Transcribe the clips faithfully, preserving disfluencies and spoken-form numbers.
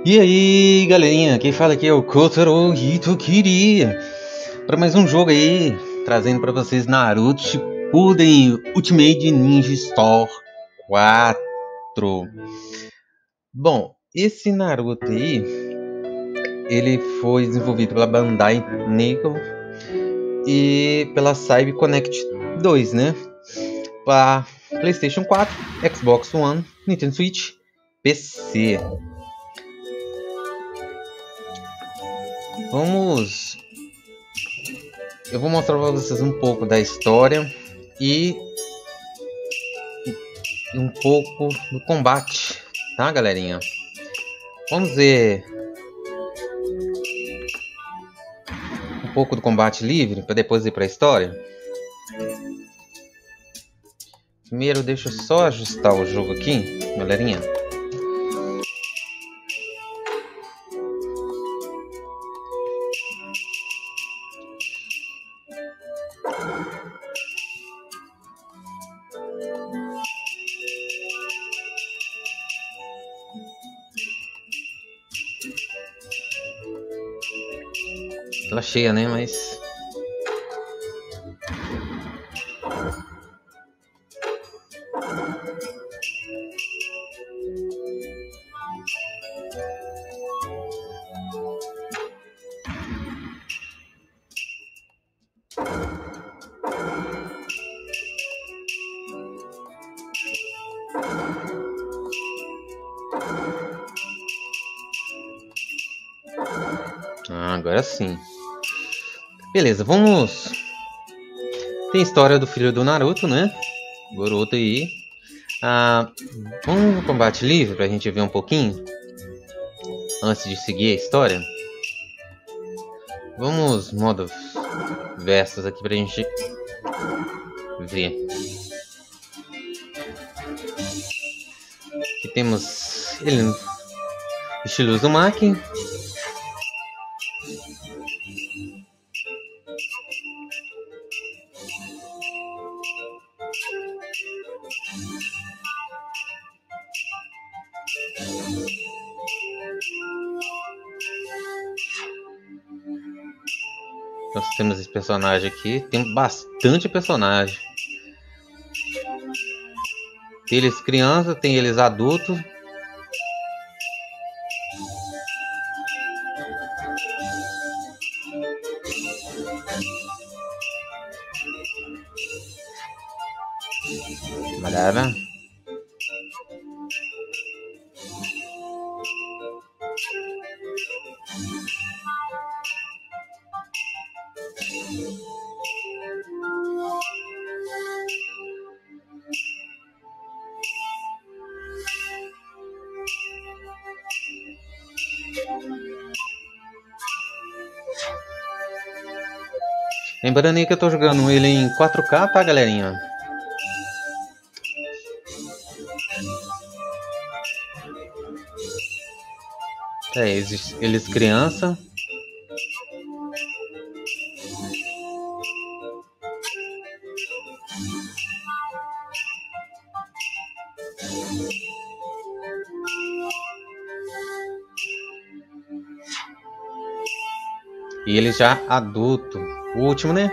E aí, galerinha, quem fala aqui é o Kotaro Hitokiri para mais um jogo aí, trazendo para vocês Naruto Shippuden Ultimate Ninja Storm quatro. Bom, esse Naruto aí, ele foi desenvolvido pela Bandai Namco e pela CyberConnect dois, né? Para PlayStation quatro, Xbox One, Nintendo Switch, P C. Vamos... Eu vou mostrar para vocês um pouco da história e um pouco do combate, tá, galerinha? Vamos ver um pouco do combate livre para depois ir para a história. Primeiro, deixa eu só ajustar o jogo aqui, galerinha. Tela cheia, né? Mas ah, agora sim. Beleza, vamos... Tem a história do filho do Naruto, né? Boruto aí. Ah, vamos no combate livre pra gente ver um pouquinho antes de seguir a história. Vamos modo versus aqui pra gente ver. Aqui temos ele no estilo Uzumaki. Nós temos esse personagem aqui, tem bastante personagem. Tem eles crianças, tem eles adultos. Galera. Lembrando aí que eu tô jogando ele em quatro K, tá, galerinha? É, eles, eles criança. E ele já adulto. O último, né?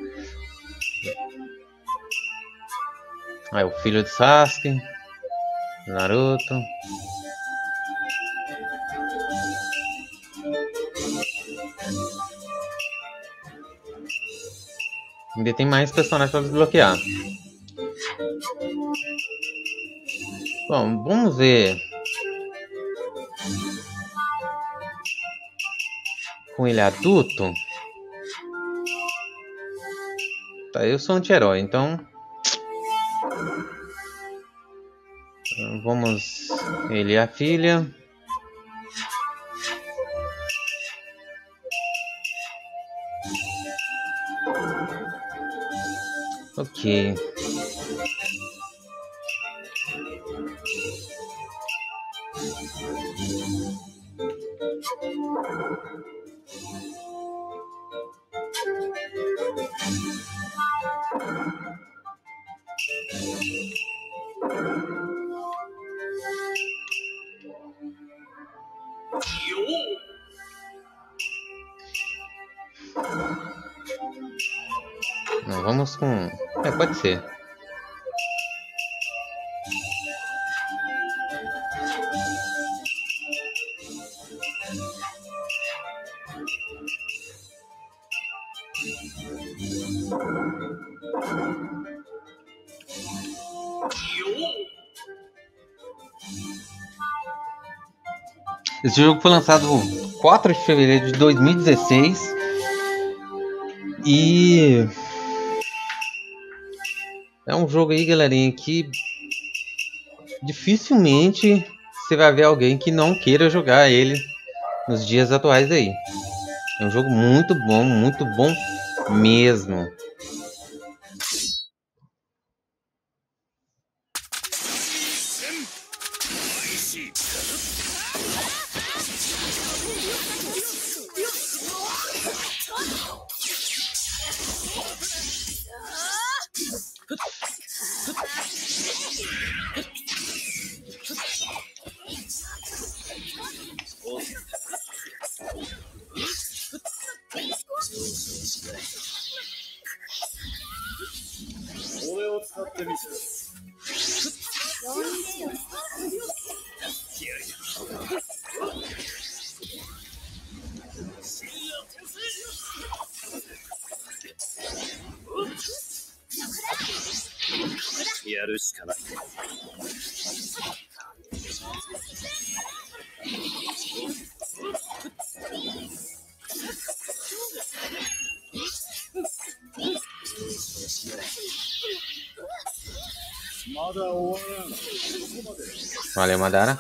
Ah, é o filho de Sasuke. Naruto. Ainda tem mais personagens para desbloquear. Bom, vamos ver. Com ele adulto. Tá, eu sou anti-herói, então... Vamos... Ele é a filha. Ok. vamos com... É, pode ser. Esse jogo foi lançado quatro de fevereiro de dois mil e dezesseis e é um jogo aí, galerinha, que dificilmente você vai ver alguém que não queira jogar ele nos dias atuais aí. É um jogo muito bom, muito bom mesmo. Valeu, Madara.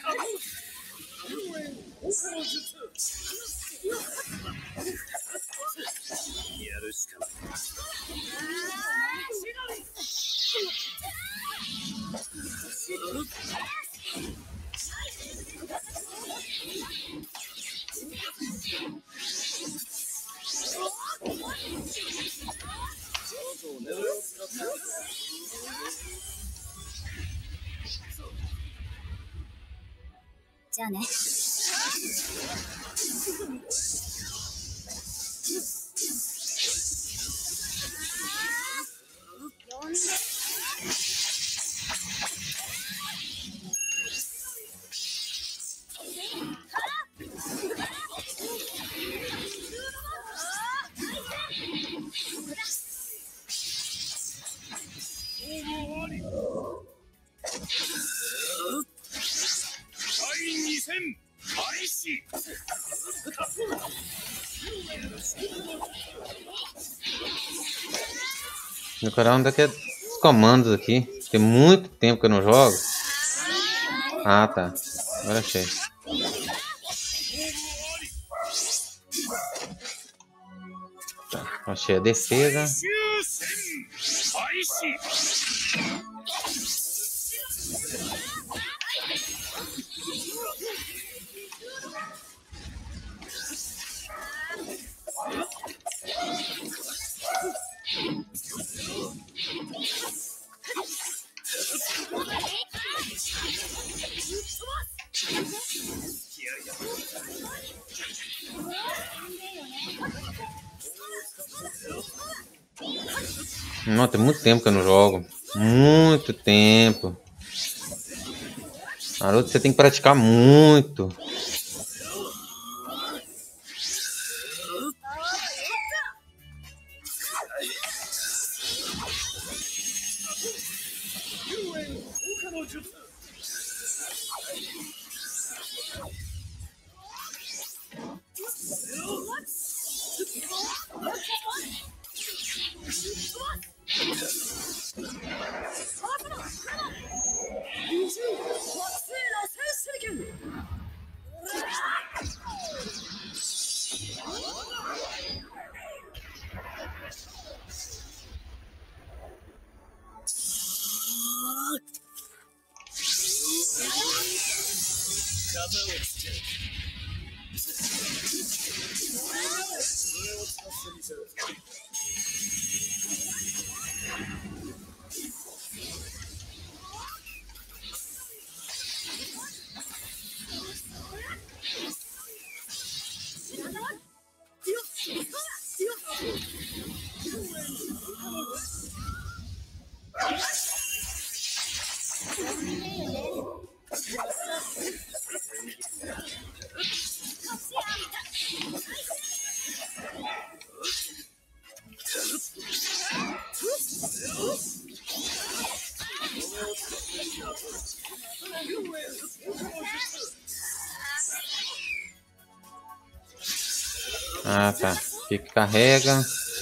Decorar onde é que é os comandos aqui. Tem muito tempo que eu não jogo. Ah, tá. Agora achei. Tá, achei a defesa. Não, tem muito tempo que eu não jogo. Muito tempo. Naruto, você tem que praticar muito. Ah, tá. Fica, carrega.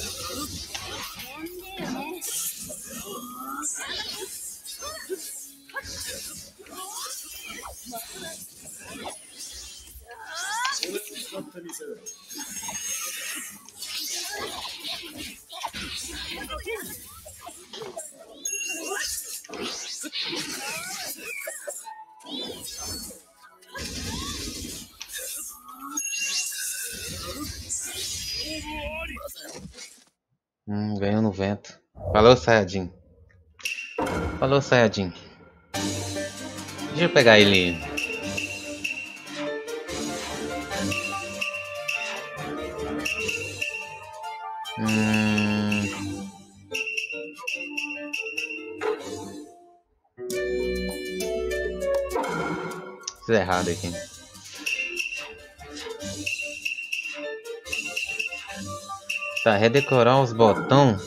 Hum, ganhou no vento. Falou, Sayajin. Falou, Sayajin. Deixa eu pegar ele. Hum... Fiz errado aqui. Tá, redecorar os botões.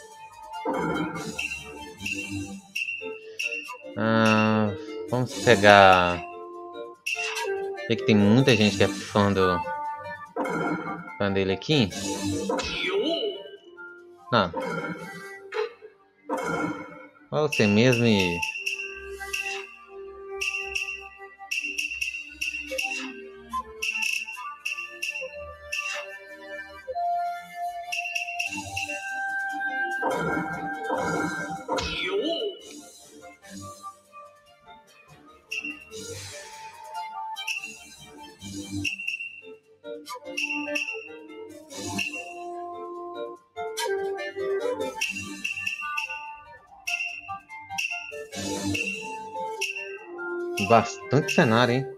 Ah, vamos pegar. Sei que tem muita gente que é fã do. Fã dele aqui. Não. Olha você mesmo e. Bastante cenário, hein?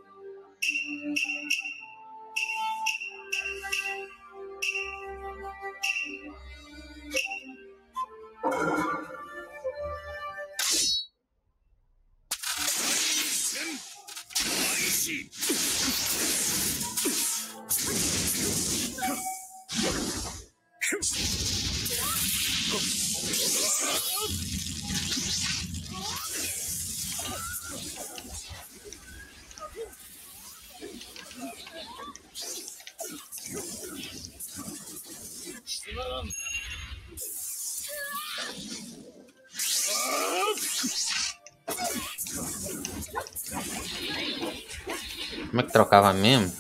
Como é que trocava mesmo?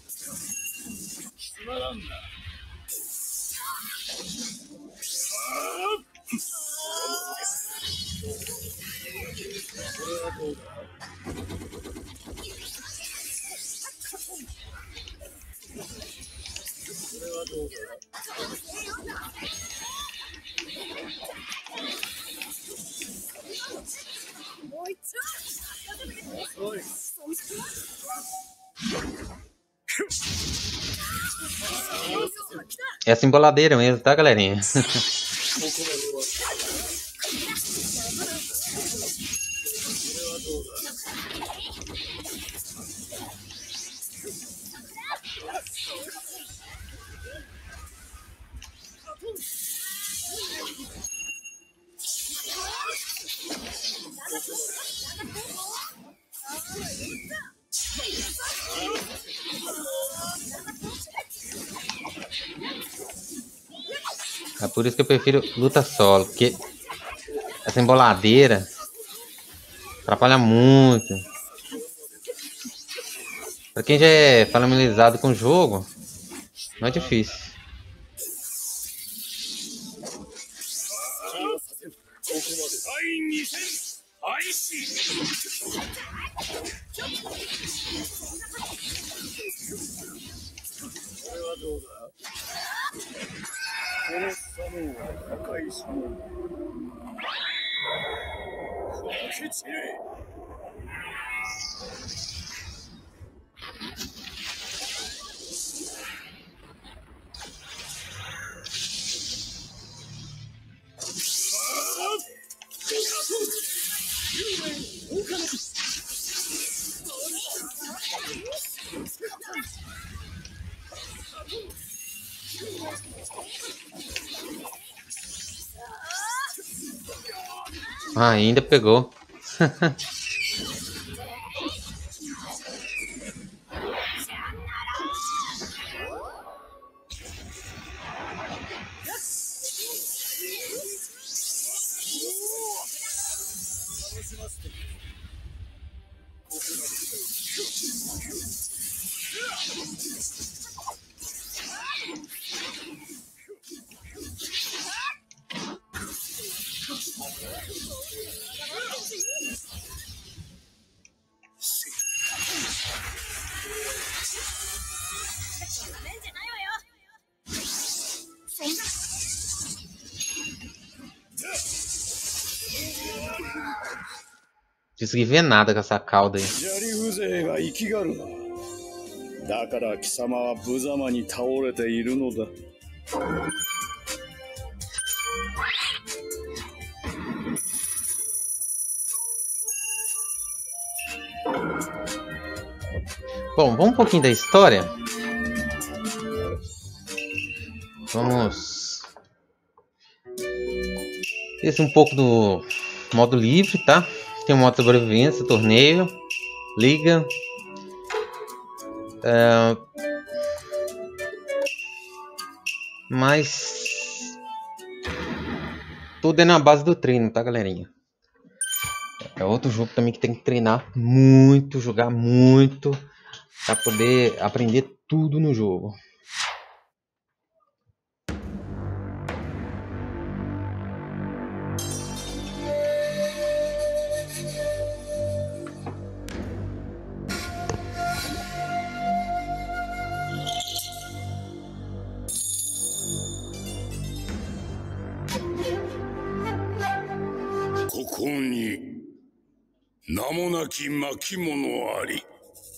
É assim boladeira mesmo, tá, galerinha? É por isso que eu prefiro luta solo, porque essa emboladeira atrapalha muito. Pra quem já é familiarizado com o jogo, não é difícil. Ah, ainda pegou. Consegui ver nada com essa cauda aí. だから貴様は無様に倒れているのだ。 Bom, vamos um pouquinho da história. Vamos. Esse é um pouco do modo livre, tá? Tem um modo de sobrevivência, torneio, liga. É... Mas tudo é na base do treino, tá, galerinha? É outro jogo também que tem que treinar muito, jogar muito, para poder aprender tudo no jogo. ここに名もなき巻物あり。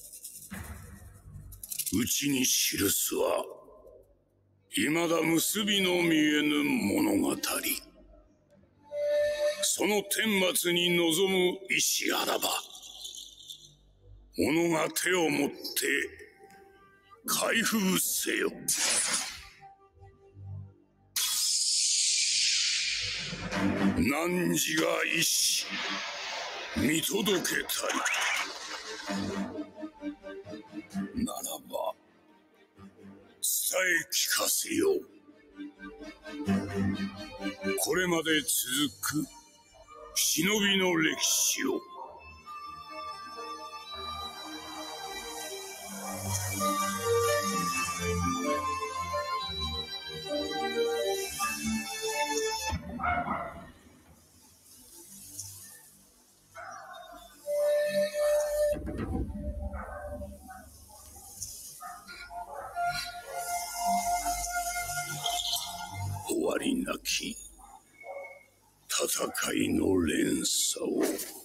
うちに記すは未だ結びの見えぬ物語。その顛末に臨む意志あらば、己が手をもって開封せよ。汝が意志見届けたりならば伝え聞かせよう。これまで続く忍びの歴史を。終わりなき戦いの連鎖を。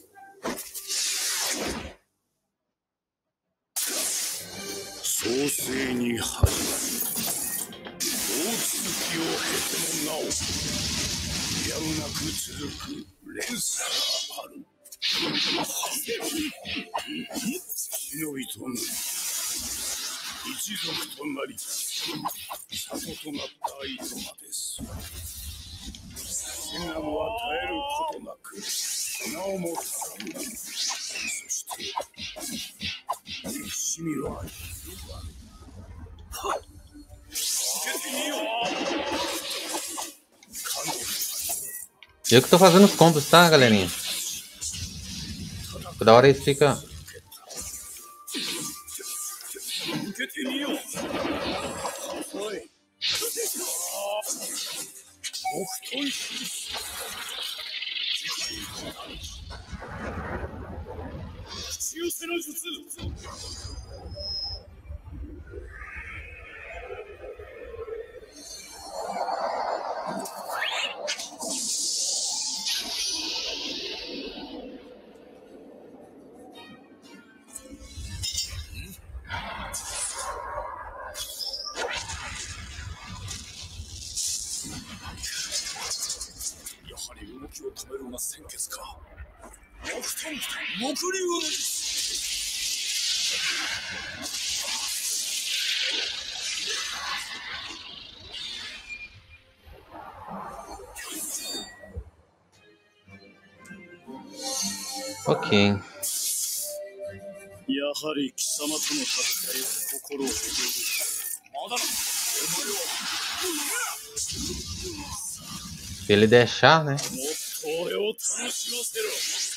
創世に始まり、大続きを経てもなおやむなく続く連鎖がある。忍びとなり一族となり里となった糸間です。戦乱は絶えることなくなおも戦う。そして憎しみは広がる。はっつけてみよう。 Eu que tô fazendo os combos, tá, galerinha? Toda hora isso fica... Ok. やはり貴様との戦いは心を躍る。まだな。 Se ele deixar, né? もっと俺を楽しませろ。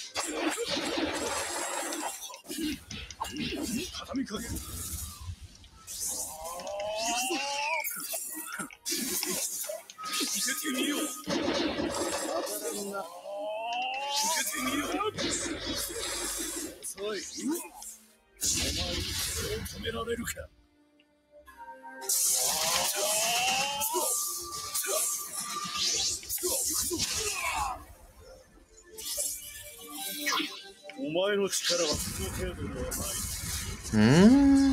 畳みかける。受けてみよう。受けてみよう。遅い。お前にそれを止められるか。お前の力はその程度ではない。 うーん。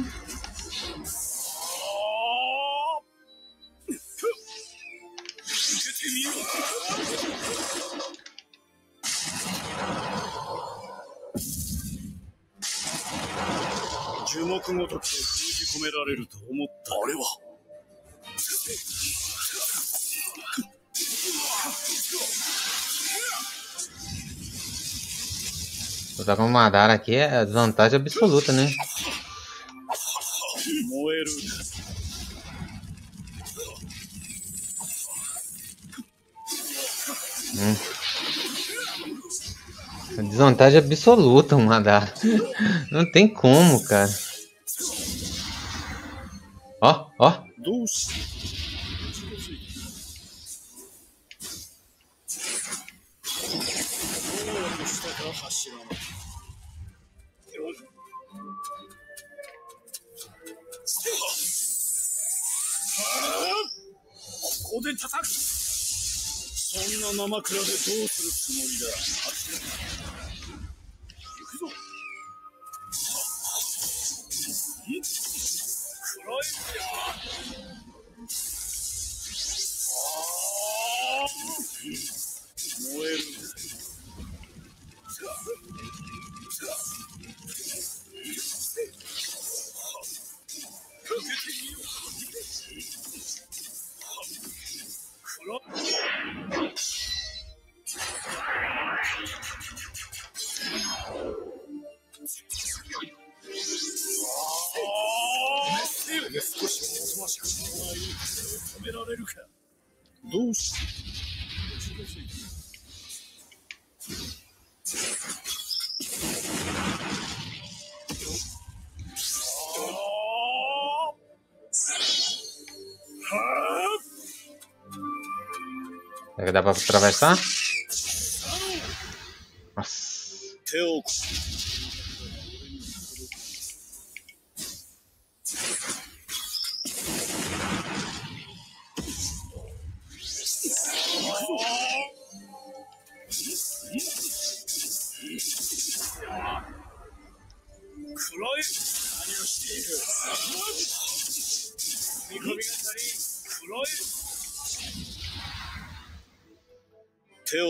樹木ごとく封じ込められると思った。あれは Usar como Madara aqui é desvantagem absoluta, né? 燃える。 Hum. Desvantagem absoluta o Madara. Não tem como, cara. Ó, ó. どうししたか柱の。ここで叩く。そんな生倉でどうするつもりだ。行くぞ。暗い。燃える。少しおとなしく止められるか。どうし Será que dá pra atravessar? Nossa. 手を暗い。何をしている。見込みが足り暗い。手を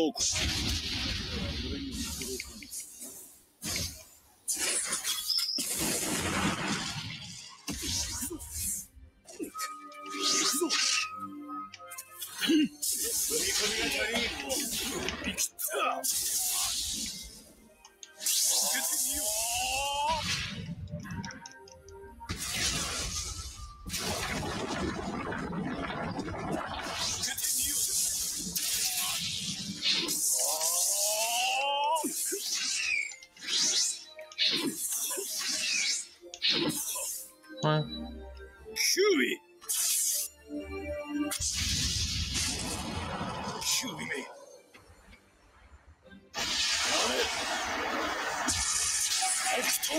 Ué. キュウイキュウイめアクトン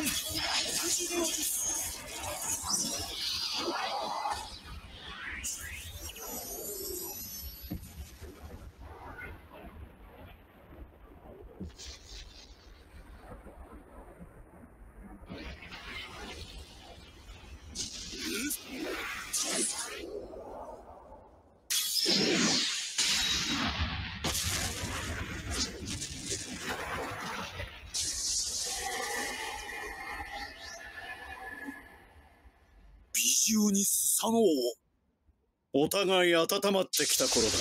美獣にスサノオをお互い温まってきた頃だ。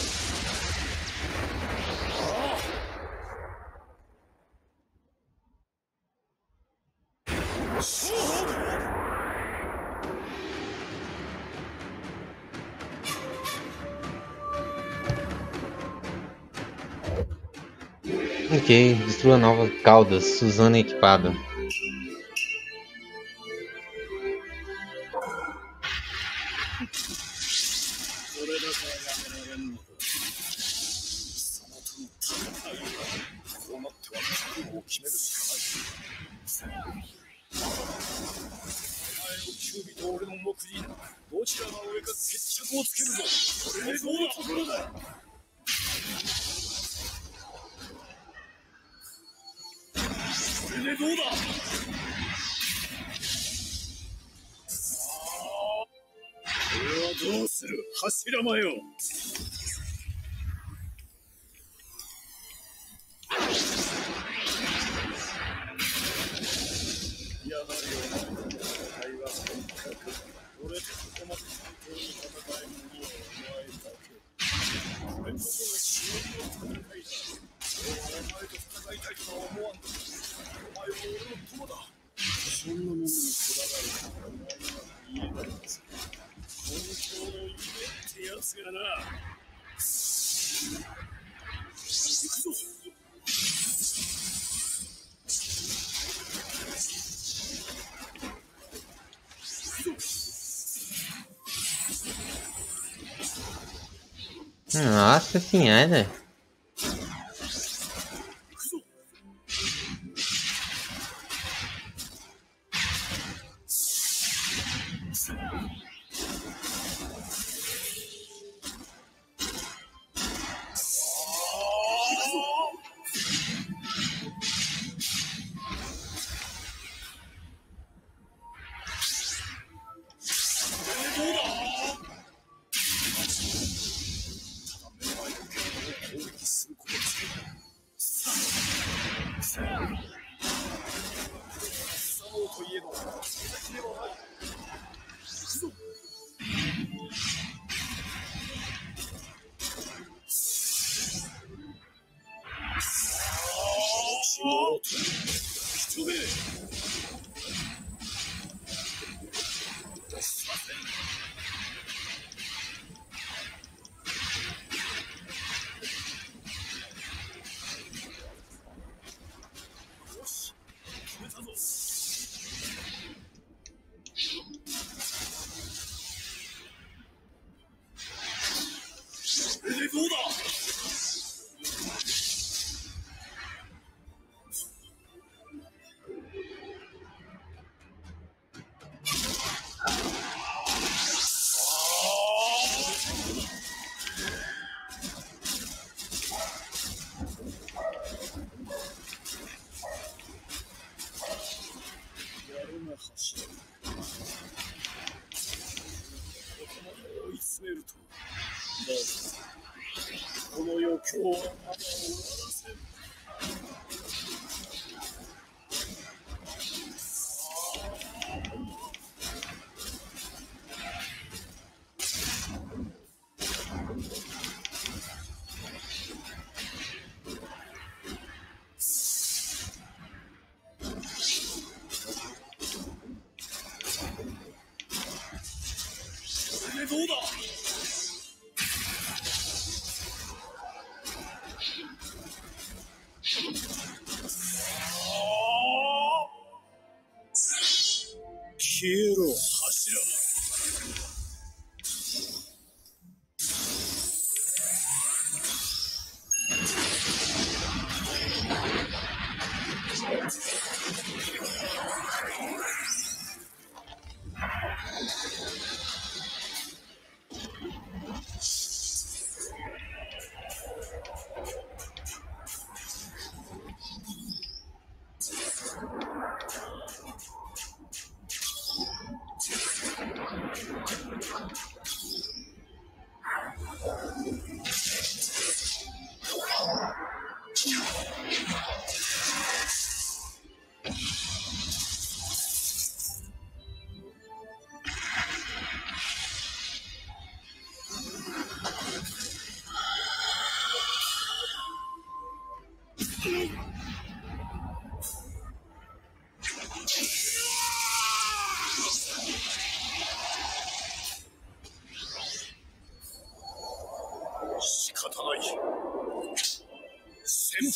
Ok, destrua nova cauda, Suzana equipada. Nossa senhora.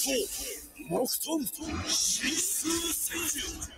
木遁神数戦術。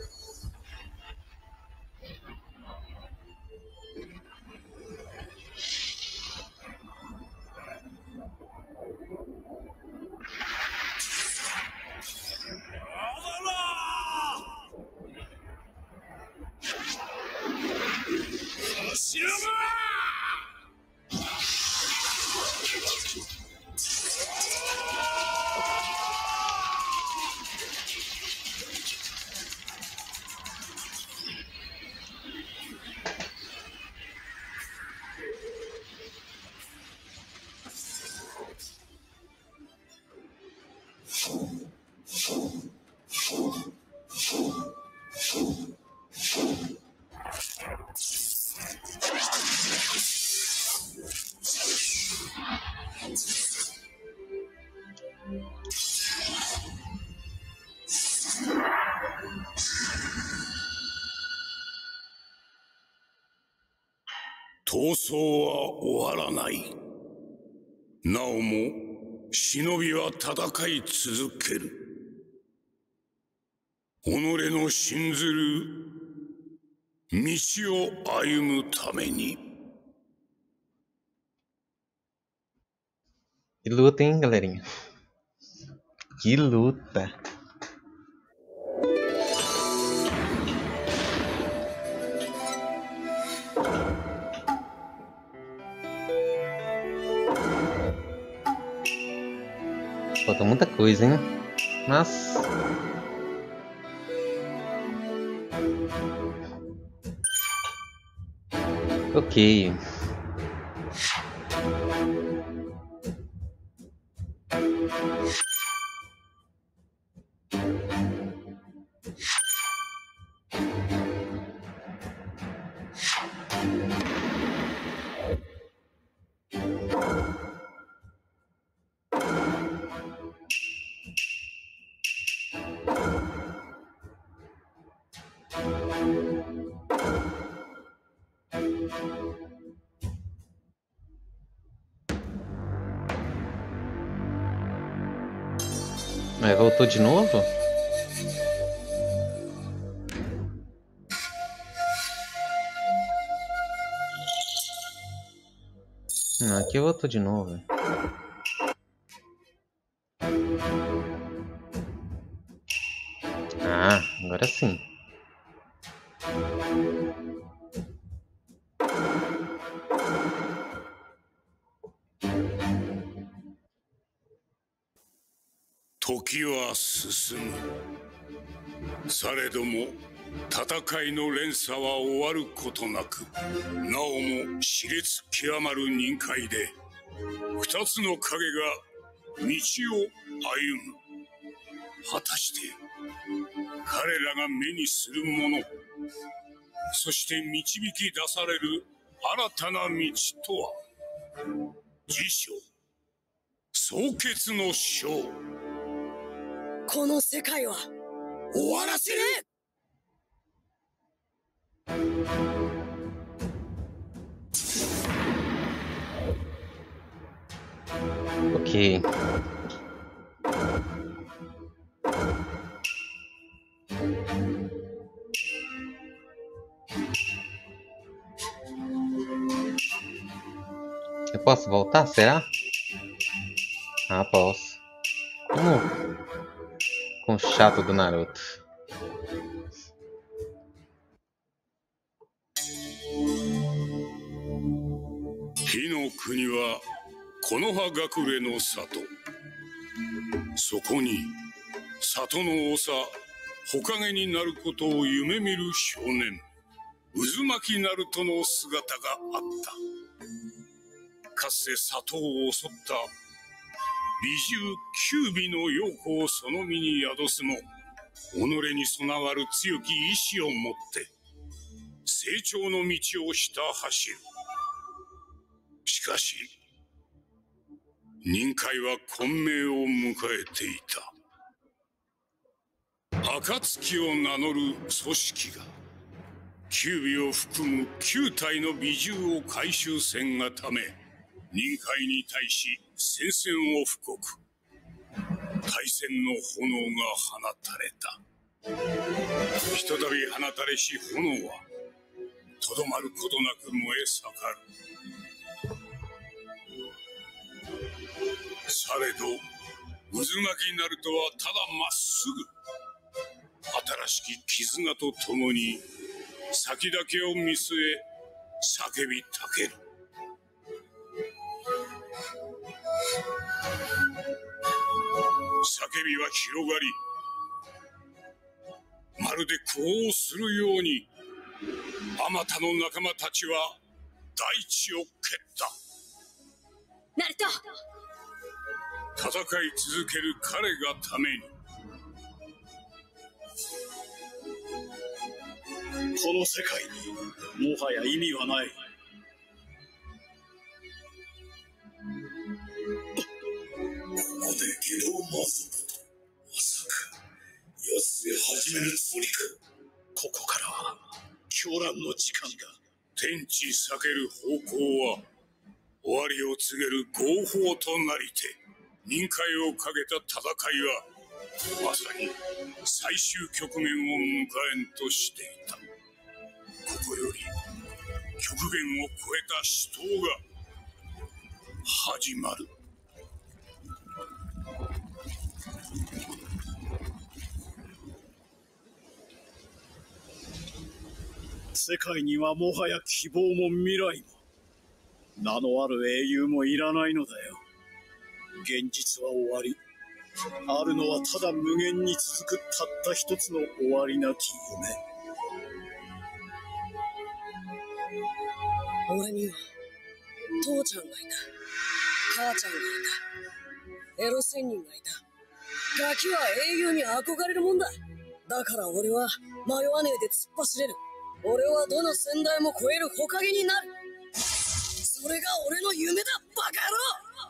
闘争は終わらない。なおも忍びは戦い続ける。己の信ずる道を歩むために。 Que luta, hein, galerinha? Que luta. Falta muita coisa, hein? Mas... ok. Mas voltou de novo? Não, aqui voltou de novo. Ah, agora sim. 時は進む。されども戦いの連鎖は終わることなく、なおも熾烈極まる忍界で二つの影が道を歩む。果たして彼らが目にするもの、そして導き出される新たな道とは。辞書総決の章。 この世界は終わらせる。 Ok. Eu posso voltar, será? Ah, posso. Vamos com o chato do Naruto. Hi no Kuni wa Konoha Gakure no Sato。そこに里の長、火影になることを夢見る少年、渦巻ナルトの姿があった。かつて里を襲った美獣九尾の妖狐をその身に宿すも、己に備わる強き意志を持って成長の道をひた走る。しかし忍界は混迷を迎えていた。暁を名乗る組織が九尾を含む九体の美獣を回収せんがため、忍界に対し宣戦を布告。 大戦の炎が放たれた。ひとたび放たれし炎はとどまることなく燃え盛る。されど渦巻きになるとはただまっすぐ新しき絆とともに先だけを見据え叫びたける。叫びは広がり、まるで呼応するようにあまたの仲間たちは大地を蹴った。 ナルト、 戦い続ける彼がために。 この世界にもはや意味はない。 ここで下道マストと、まさか奴へ始めるつもりか。 ここからは狂乱の時間だ。 天地避ける方向は終わりを告げる合法となりて、任界をかけた戦いはまさに最終局面を迎えんとしていた。ここより極限を超えた死闘が始まる。 世界にはもはや希望も未来も名のある英雄もいらないのだよ。現実は終わり、あるのはただ無限に続くたった一つの終わりなき夢。 俺には父ちゃんがいた、母ちゃんがいた、エロ仙人がいた。ガキは英雄に憧れるもんだ。だから俺は迷わねえで突っ走れる。俺はどの先代も超える火影になる。それが俺の夢だ、バカ野郎。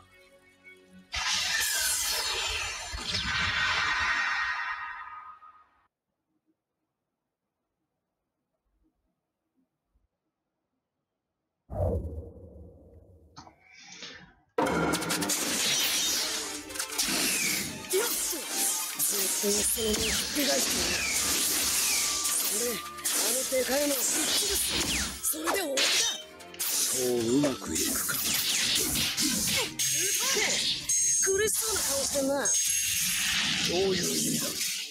よっしゃ、ずっとその目をひっぺがしている。それ、あのでかいのをぶっ潰す。それで終わりだ。 そううまくいくか。 苦しそうな顔してんな。 どういう意味だ。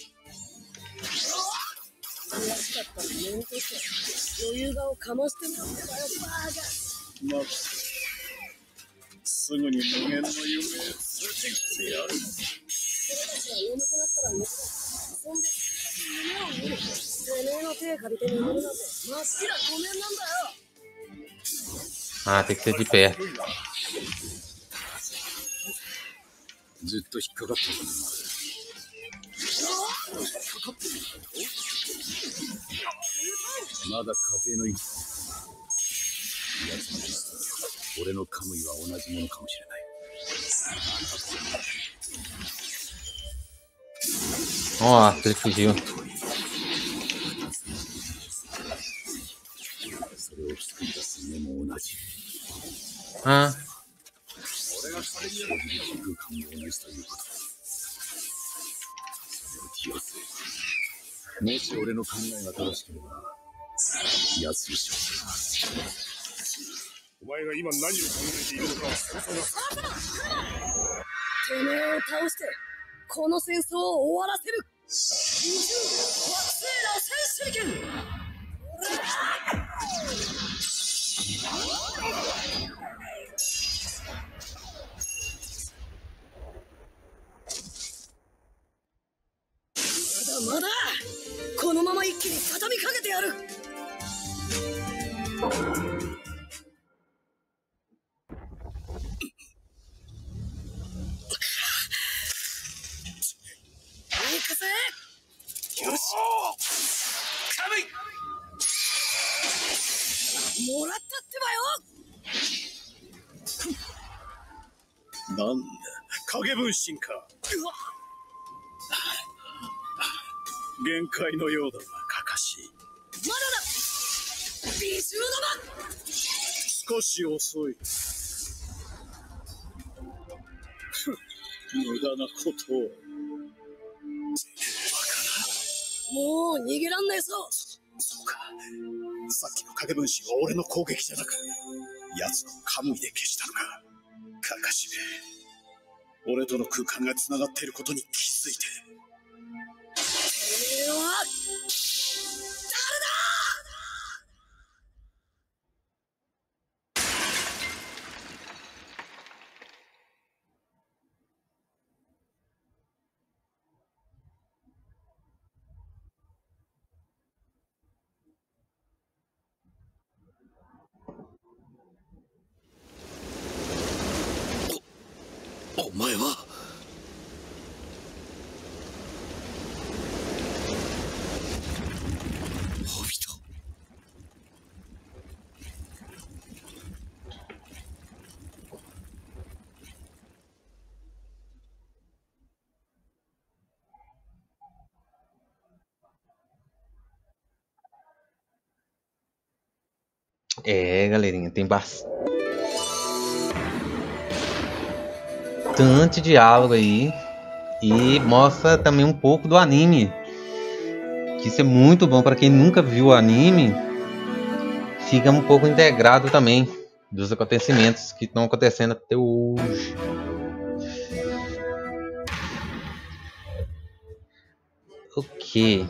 悔しかったら面として余裕顔かましてみろってばよ、バーガー。 ますぐに無限の夢へ連れてきてやる。 俺たちが眠くなったら寝ろ。そんで夢を見る。てめえの手借りて眠るなんてまっしらごめんなんだよ。 Ah, tem que ser de pé. ずっと引っかかってる。まだ家庭の一俺のカムイは同じものかもしれない。 Nossa, ele fugiu. それを作り出す夢も同じ。 Ah, 俺がそれに空間も同じということ。それを気をつけ。もし俺の考えが正しければ、奴にしよう。 お前が今何を考えているのかは想像がてめえを倒してこの戦争を終わらせる。二重惑星螺旋手裏剣。まだまだこのまま一気に畳みかけてやる。行くぜ。よし、神もらったってばよ。 なんだ影分身か。 うわ、 限界のようだがかかしい。 まだだ。美獣少し遅い。無駄なことを。 もう逃げらんねえぞ。 そうか。さっきの影分身は俺の攻撃じゃなく、奴のカムイで消したのか。カカシメ。俺との空間が繋がっていることに気づいて。 てめえはお前はホビト。 É, galerinha, tem bastante diálogo aí. E mostra também um pouco do anime. Que isso é muito bom para quem nunca viu o anime. Fica um pouco integrado também dos acontecimentos que estão acontecendo até hoje. Ok.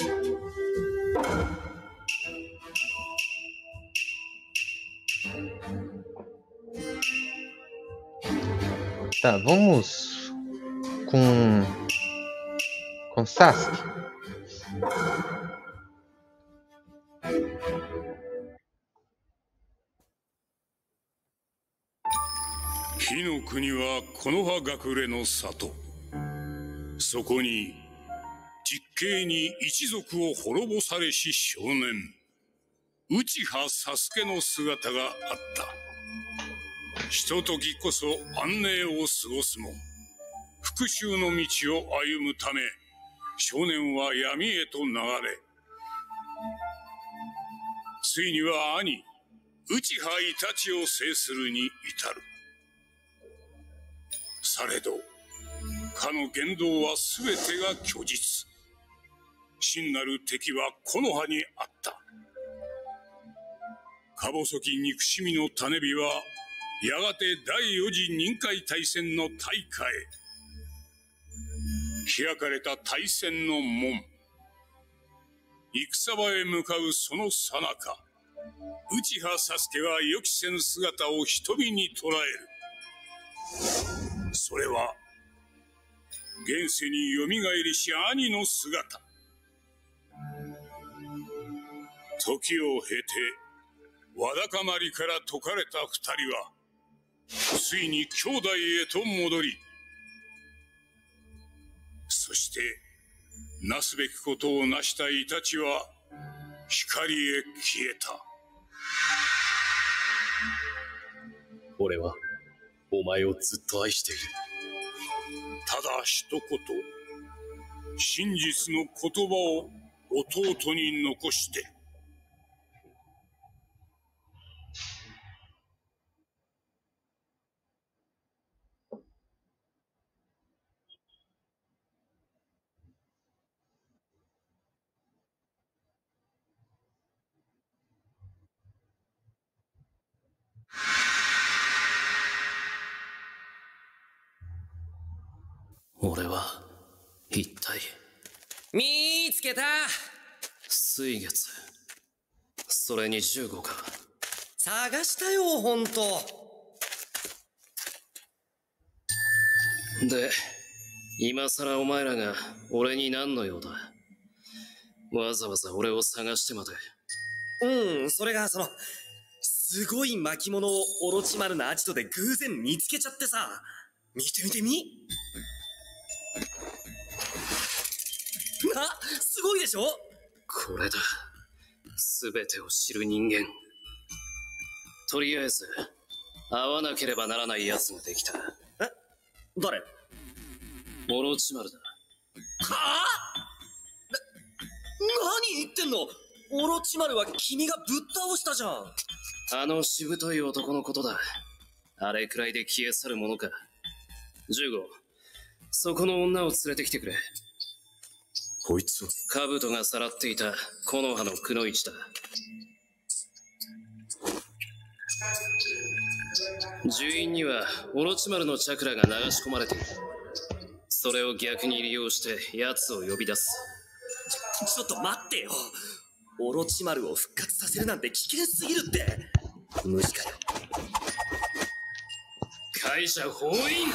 Tá, vamos com com Sasuke. 火の国は木の葉隠れの里。そこに実刑に一族を滅ぼされし少年内葉佐助の姿があった。ひとときこそ安寧を過ごすも復讐の道を歩むため少年は闇へと流れ、ついには兄内葉イタチを制するに至る。されどかの言動は全てが虚実。真なる敵は木の葉にあった。か細き憎しみの種火はやがて第四次任海大戦の大火へ。開かれた大戦の門。戦場へ向かうその最中、内葉佐助は予期せぬ姿を瞳に捉える。それは現世によみがえりし兄の姿。時を経てわだかまりから解かれた二人はついに兄弟へと戻り、そしてなすべきことを成したイタチは光へ消えた。 俺はお前をずっと愛している。 ただ一言、真実の言葉を弟に残して。 俺は一体。 見つけた。 水月、それにじゅうごか。 探したよ、ほんと。 で、今さらお前らが俺に何の用だ。わざわざ俺を探してまで。 うん、それがそのすごい巻物をオロチマルのアジトで偶然見つけちゃってさ。見てみてみ。あ、すごいでしょ。 これだ、全てを知る人間。とりあえず会わなければならない奴ができた。 え、誰？ オロチマルだ。 はあ？な、何言ってんの。オロチマルは君がぶっ倒したじゃん。 あのしぶとい男のことだ。あれくらいで消え去るものか。ジュゴ、そこの女を連れてきてくれ。 こいつは。 兜がさらっていた木の葉のくのいちだ。樹院にはオロチマルのチャクラが流し込まれている。それを逆に利用して奴を呼び出す。ちょ、ちょっと待ってよ。オロチマルを復活させるなんて危険すぎるって。無理かよ。会社封印。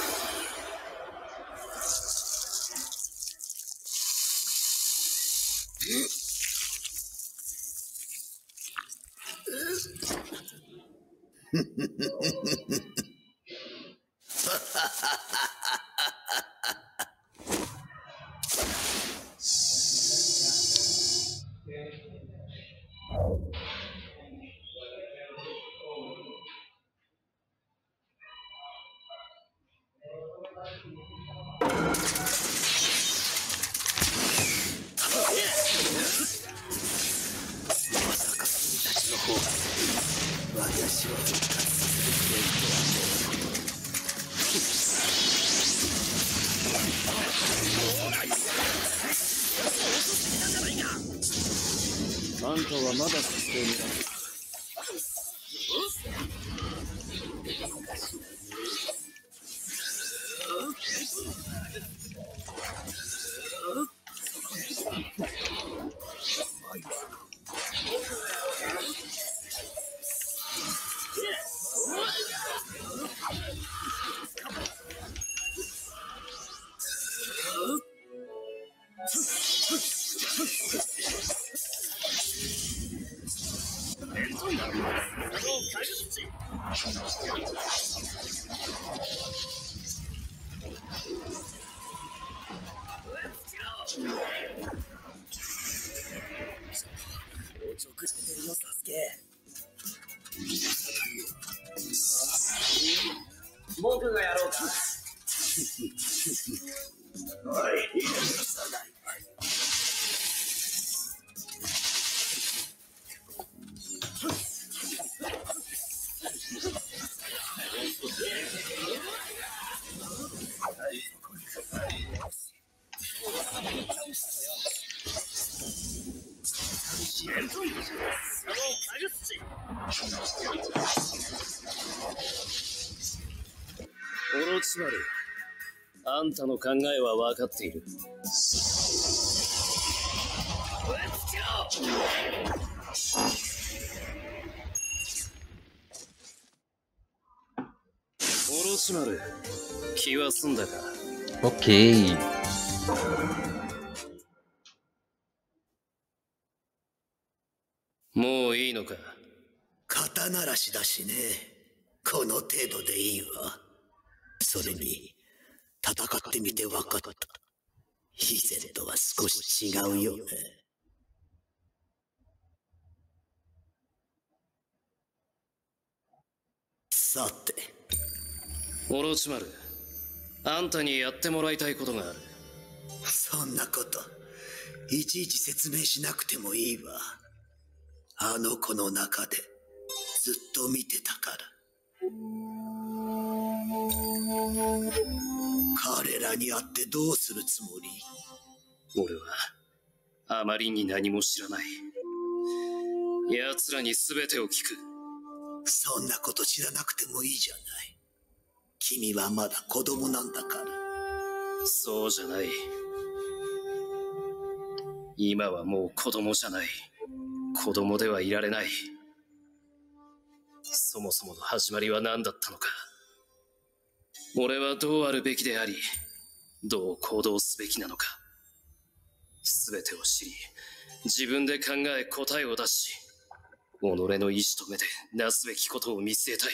あんたはまだ助けになる。 僕がやろうか。オロチマル、あんたの考えは分かっている。オロチマル、気は済んだか。 オッケー。 もういいのか。 肩慣らしだしね。この程度でいいわ。それに戦ってみて分かった。以前とは少し違うよね。さて、 オロチマル、あんたにやってもらいたいことがある。 そんなこといちいち説明しなくてもいいわ。あの子の中でずっと見てたから。彼らに会ってどうするつもり？ 俺はあまりに何も知らない。奴らに全てを聞く。 そんなこと知らなくてもいいじゃない。君はまだ子供なんだから。 そうじゃない。今はもう子供じゃない。子供ではいられない。そもそもの始まりは何だったのか。俺はどうあるべきであり、どう行動すべきなのか。全てを知り、自分で考え答えを出し、己の意志と目でなすべきことを見据えたい。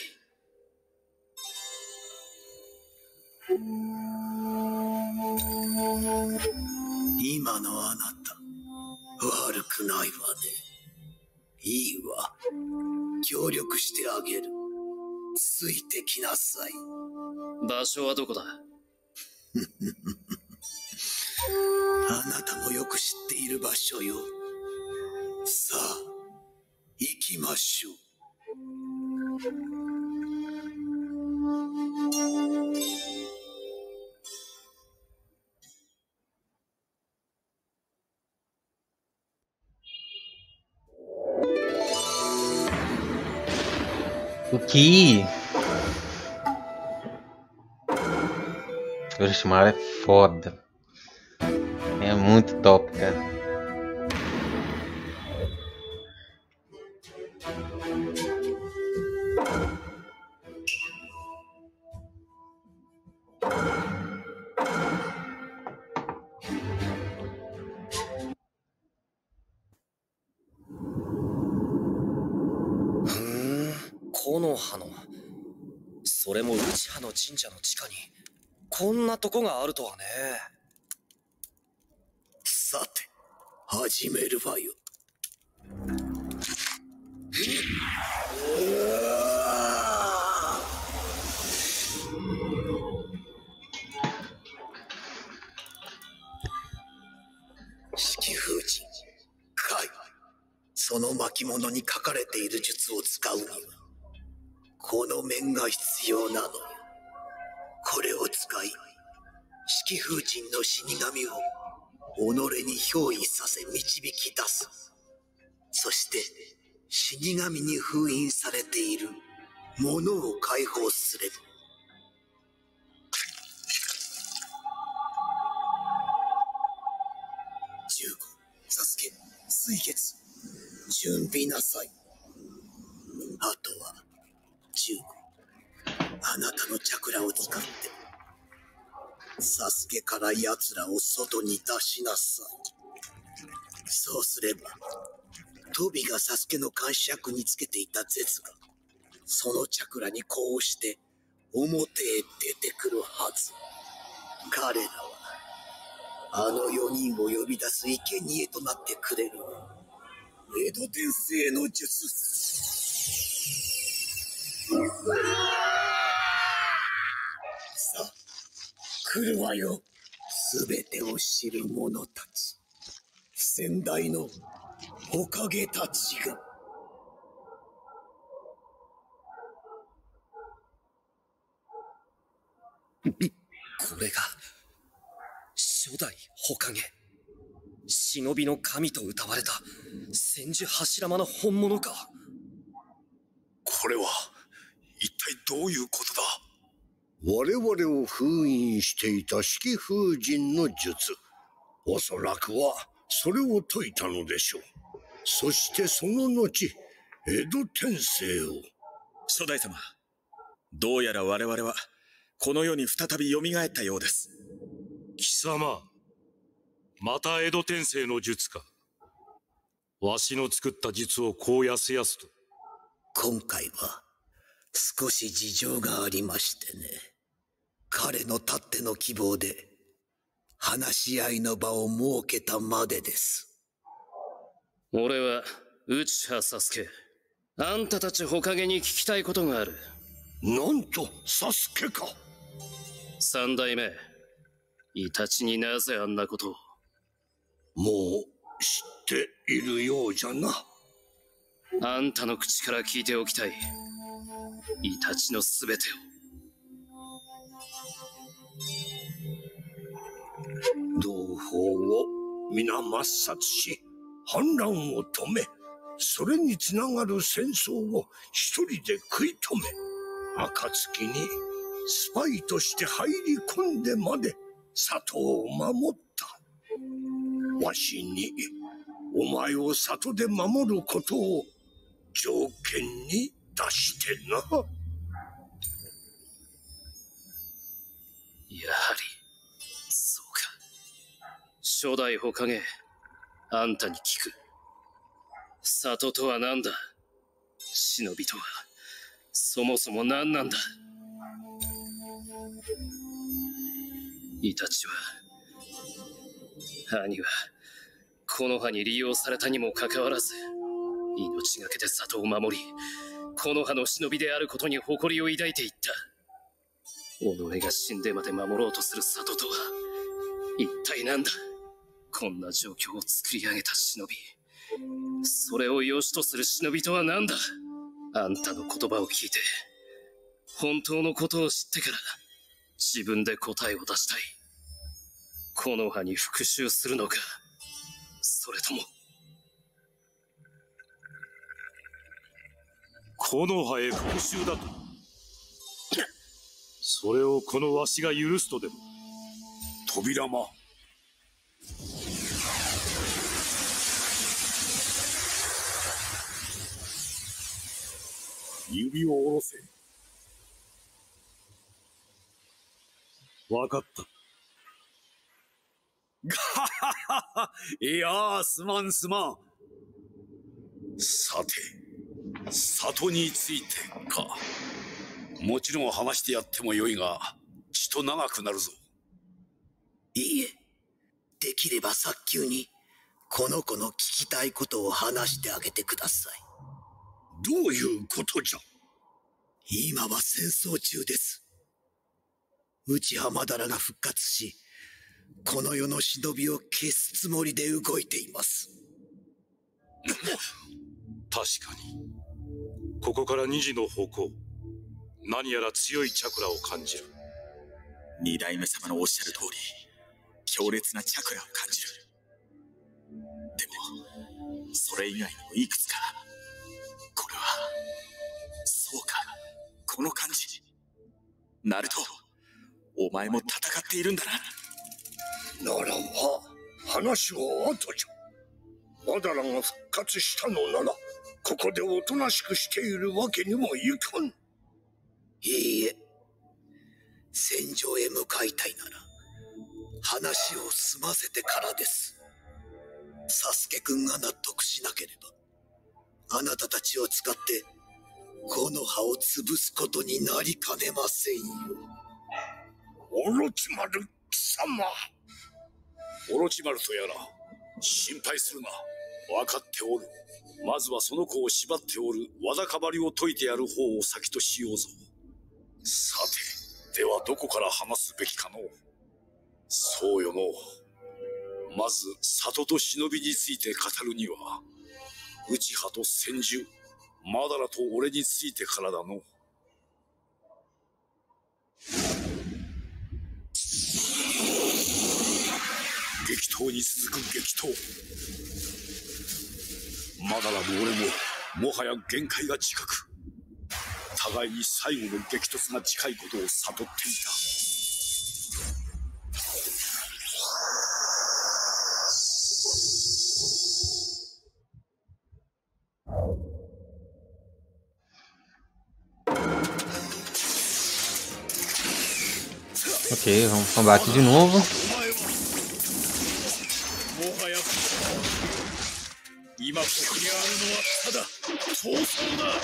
今のあなた、悪くないわね。いいわ。協力してあげる。ついてきなさい。 場所はどこだ？ あなたもよく知っている場所よ。さあ、行きましょう。 O Ki. O Orochimaru é foda. É muito top, cara. Hum, 木の葉の。それも内葉の神社の地下にこんなとこがあるとはね。 さて始めるわよ。式風神カイ、その巻物に書かれている術を使うにはこの面が必要なのよ。これを使い、式風神の死神を己に憑依させ導き出す。そして死神に封印されているものを解放すれば、十五、サスケ、水月、準備なさい。あとは十五、あなたのチャクラを使ってサスケから奴らを外に出しなさい。そうすればトビがサスケの監視役につけていたゼツがそのチャクラにこうして表へ出てくるはず。彼らはあのよにんを呼び出す生贄となってくれる江戸天聖の術。さあ来るわよ、すべてを知る者たち、先代の火影たちが。 これが初代火影、忍びの神と謳われた千手柱間の本物か。 これは一体どういうことだ。 我々を封印していた式風神の術、おそらくはそれを解いたのでしょう。そしてその後江戸天聖を。 初代様、どうやら我々はこの世に再び蘇ったようです。 貴様、また江戸天聖の術か。わしの作った術をこうやすやすと。 今回は少し事情がありましてね。彼のたっての希望で話し合いの場を設けたまでです。 俺は内葉サスケ、あんたたち火影に聞きたいことがある。 なんとサスケか。 三代目イタチになぜあんなことを。 もう知っているようじゃな。 あんたの口から聞いておきたい、イタチのすべてを。 同胞を皆抹殺し反乱を止め、それにつながる戦争を一人で食い止め、暁にスパイとして入り込んでまで里を守った。わしにお前を里で守ることを条件に出してな。 やはりそうか。初代火影、あんたに聞く。里とは何だ、忍びとはそもそも何なんだ。イタチは、兄は木の葉に利用されたにもかかわらず命がけで里を守り、木の葉の忍びであることに誇りを抱いていった。己が死んでまで守ろうとする里とは一体何だ。こんな状況を作り上げた忍び、それを良しとする忍びとは何だ。あんたの言葉を聞いて本当のことを知ってから自分で答えを出したい。木の葉に復讐するのか、それとも。 木の葉へ復讐だと。それをこのわしが許すとでも。 扉間。 指を下ろせ。わかった。ガハハハ。いやー、すまんすまん。さて、里についてか。もちろん話してやってもよいが、ちと長くなるぞ。 いいえ、できれば早急にこの子の聞きたいことを話してあげてください。 どういうことじゃ。 今は戦争中です。内浜だらが復活し、この世の忍びを消すつもりで動いています。 確かに、ここから二時の方向、何やら強いチャクラを感じる。 二代目様のおっしゃる通り、強烈なチャクラを感じる。でも、それ以外にもいくつか。これは、そうか、この感じ。ナルト、お前も戦っているんだな。 ならば、話は後じゃ。マダラが復活したのなら、ここでおとなしくしているわけにもいかん。 いいえ、戦場へ向かいたいなら、話を済ませてからです。サスケくんが納得しなければ、あなたたちを使って、木の葉を潰すことになりかねませんよ。 オロチマル貴様。 オロチマルとやら、心配するな。分かっておる。まずはその子を縛っておるわだかまりを解いてやる方を先としようぞ。さて、ではどこから話すべきかのう。そうよの。まず里と忍びについて語るには、内葉と千住、マダラと俺についてからだの。激闘に続く激闘。マダラも俺ももはや限界が近く、互いに最後の激突が近いことを悟っていた。 Ok, vamos combate de novo. 今ここにあるのはただ闘争だ。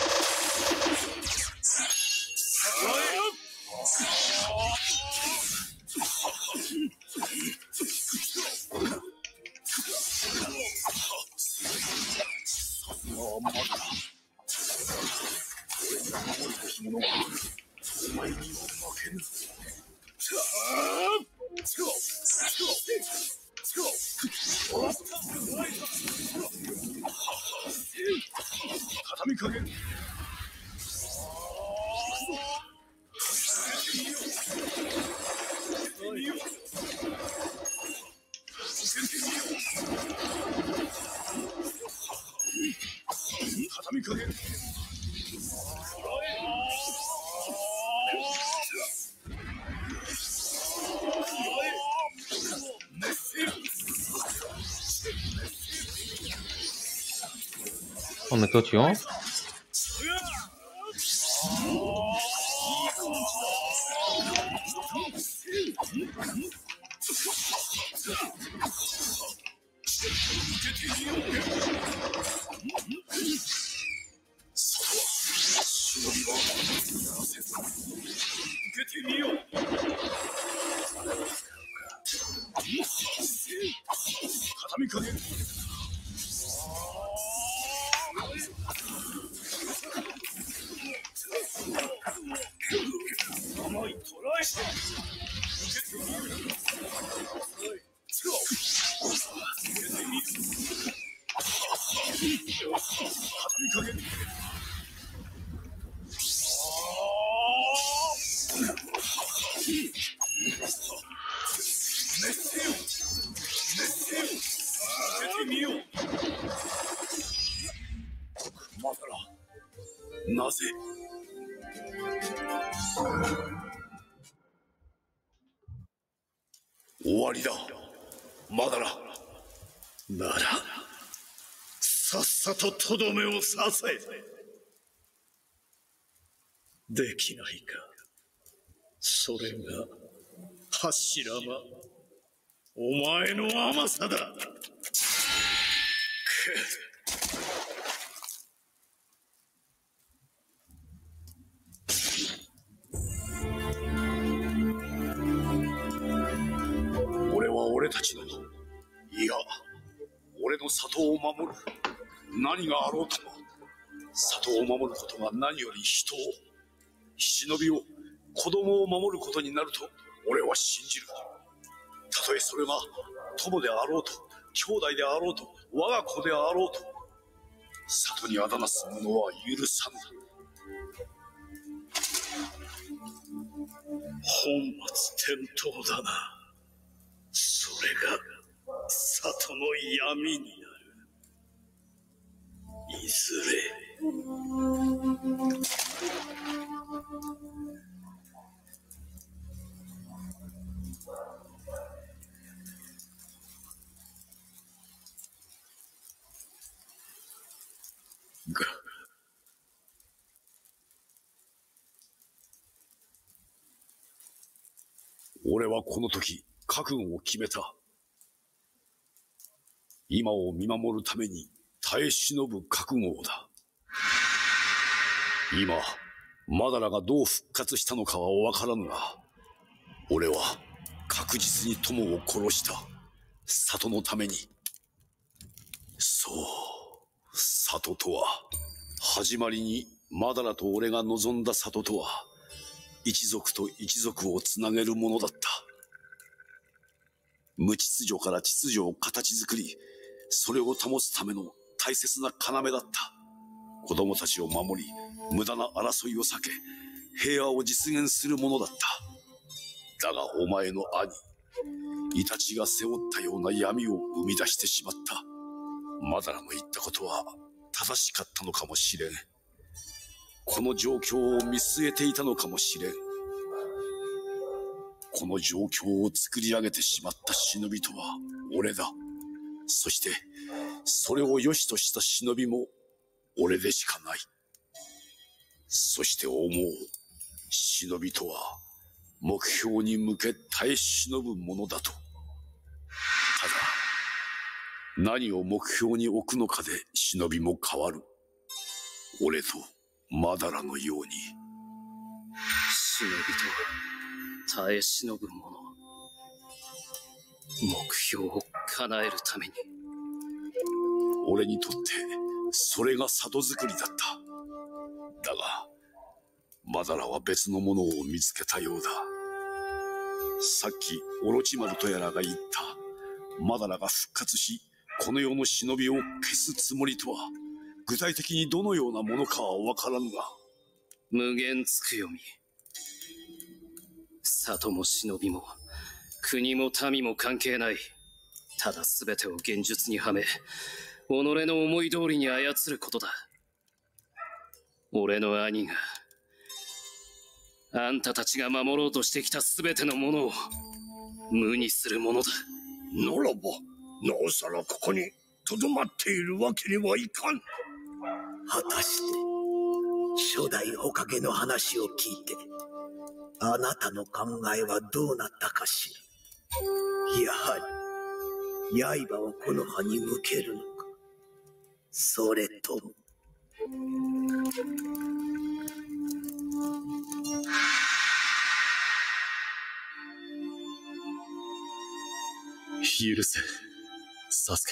お前には負けぬ。畳みかける。畳みかける。 Aumentou de um. なぜ？終わりだ、まだら。ならさっさととどめを刺せ。できないか。それが柱間、お前の甘さだ。くっ。俺は俺たちの、いや俺の里を守る。何があろうとも里を守ることが何より人を、忍びを、子供を守ることになると俺は信じる。たとえそれが友であろうと、兄弟であろうと、我が子であろうと、里にあだなす者は許さぬ。本末転倒だな。それが里の闇になる。いずれ。が俺はこの時覚悟を決めた。今を見守るために耐え忍ぶ覚悟だ。今マダラがどう復活したのかは分からぬが、俺は確実に友を殺した。里のために。そう、里とは、始まりにマダラと俺が望んだ里とは、一族と一族をつなげるものだった。無秩序から秩序を形作り、それを保つための大切な要だった。子供たちを守り、無駄な争いを避け、平和を実現するものだった。だがお前の兄、イタチが背負ったような闇を生み出してしまった。マダラの言ったことは正しかったのかもしれん。この状況を見据えていたのかもしれん。この状況を作り上げてしまった忍びとは俺だ。そしてそれを良しとした忍びも俺でしかない。そして思う。忍びとは目標に向け耐え忍ぶものだと。ただ何を目標に置くのかで忍びも変わる。俺とマダラのように。 忍びとは耐え忍ぶもの。目標を叶えるために。 俺にとってそれが里作りだった。だがマダラは別のものを見つけたようだ。さっきオロチマルとやらが言ったマダラが復活しこの世の忍びを消すつもりとは、具体的にどのようなものかは分からぬが。 無限つくよみ。里も忍びも国も民も関係ない。ただ全てを現実にはめ、己の思い通りに操ることだ。俺の兄が、あんたたちが守ろうとしてきた全てのものを無にするものだ。 ならばなおさらここにとどまっているわけにはいかん。 果たして初代火影の話を聞いてあなたの考えはどうなったかしら。やはり刃をこの葉に向けるのか、それとも許せ、サスケ。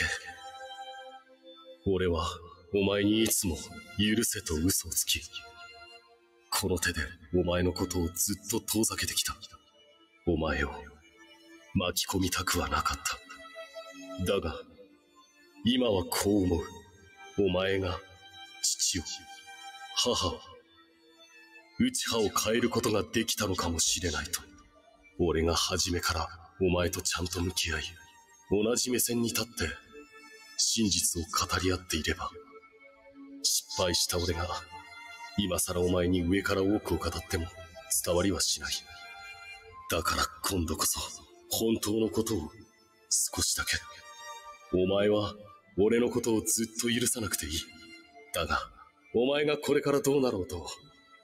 俺はお前にいつも許せと嘘をつき、この手でお前のことをずっと遠ざけてきた。お前を巻き込みたくはなかった。だが今はこう思う。お前が父を、母を、内葉を変えることができたのかもしれないと。俺が初めからお前とちゃんと向き合い、同じ目線に立って真実を語り合っていれば、失敗した俺が今更お前に上から多くを語っても伝わりはしない。だから今度こそ本当のことを少しだけ。お前は俺のことをずっと許さなくていい。だがお前がこれからどうなろうと、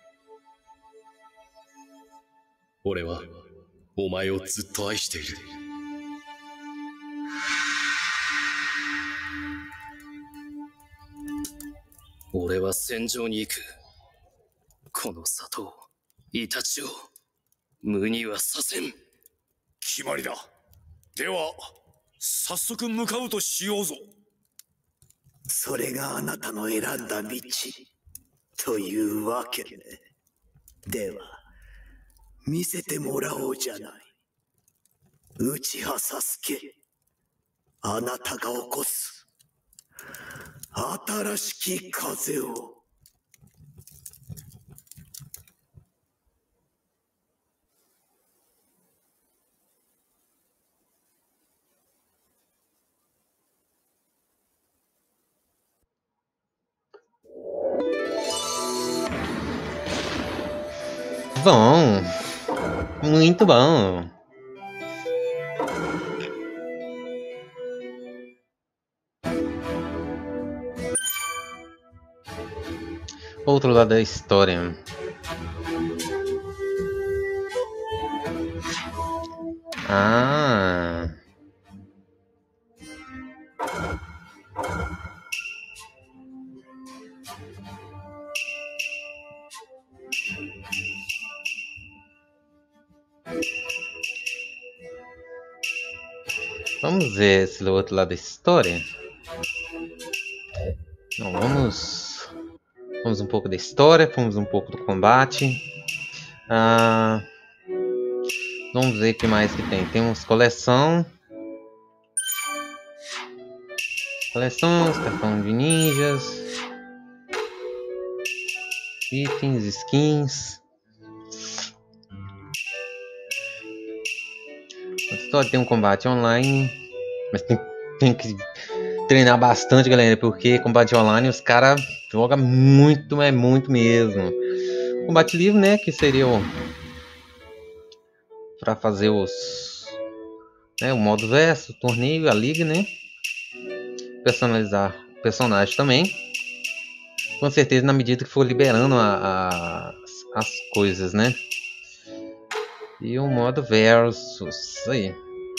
俺はお前をずっと愛している。 俺は戦場に行く。この里を、イタチを、無にはさせん。 決まりだ。では、早速向かうとしようぞ。 それがあなたの選んだ道、というわけね。では、見せてもらおうじゃない。内葉サスケ、あなたが起こす、新しき風を。 Bom, muito bom. Outro lado da história. Ah. Vamos ver esse outro lado da história. Então, vamos, vamos um pouco da história, vamos um pouco do combate. Ah, vamos ver o que mais que tem. Temos coleção. Coleções, cartão de ninjas. Itens, skins. A história tem um combate online, mas tem, tem que treinar bastante, galera, porque combate online os caras jogam muito, é muito mesmo. Combate livre, né, que seria o para fazer os, né, o modo verso, o torneio, a liga, né, personalizar o personagem também, com certeza na medida que for liberando a, a, as coisas, né. E o modo versus, isso aí.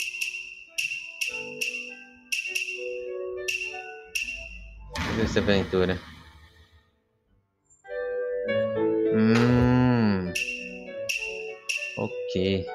Deixa eu ver essa aventura. Hum. Ok.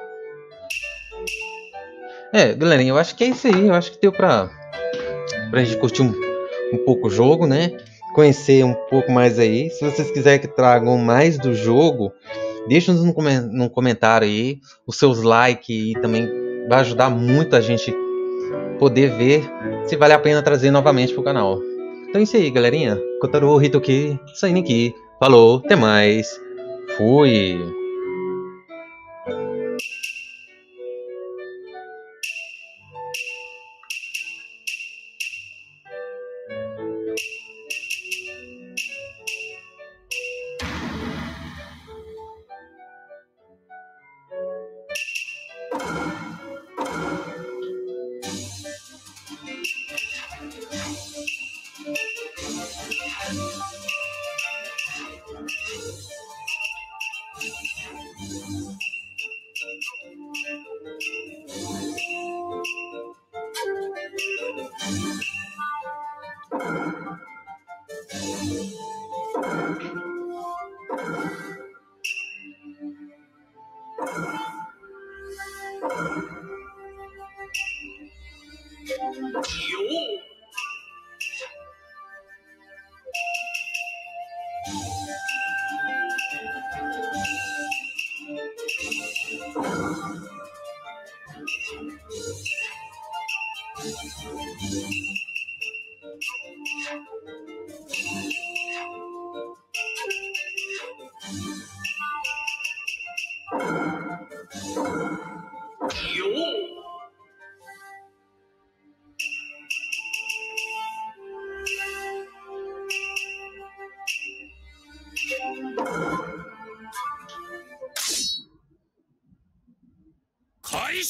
É, galerinha, eu acho que é isso aí. Eu acho que deu pra, pra gente curtir um, um pouco o jogo, né? Conhecer um pouco mais aí. Se vocês quiserem que tragam mais do jogo, deixa nos no comentário aí os seus likes, e também vai ajudar muito a gente poder ver se vale a pena trazer novamente pro canal. Então é isso aí, galerinha. Kotaro Hitoki saindo aqui. Falou, até mais. Fui.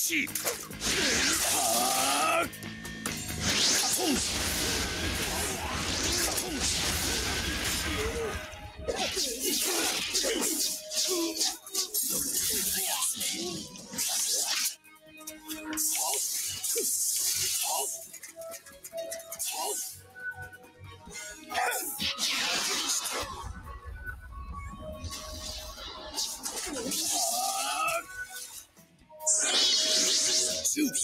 始。 はあカトン準備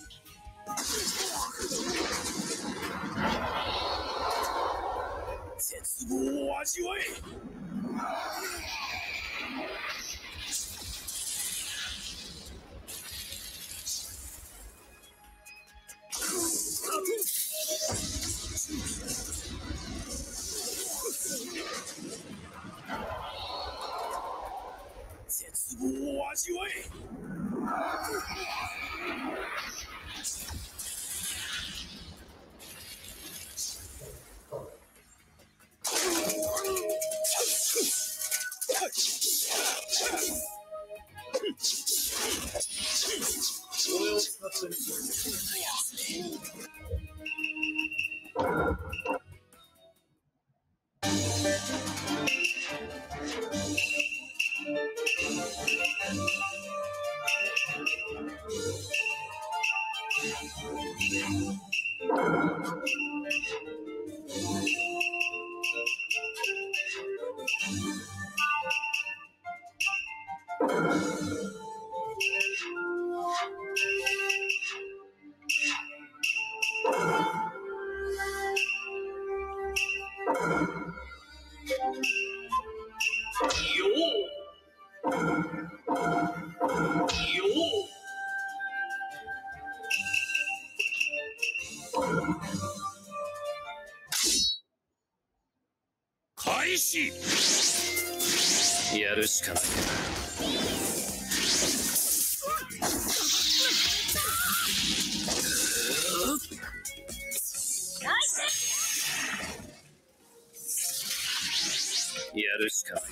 絶望を味わえ。絶望を味わえ。これを使ってみて。 開始。 やるしかない。やるしかない。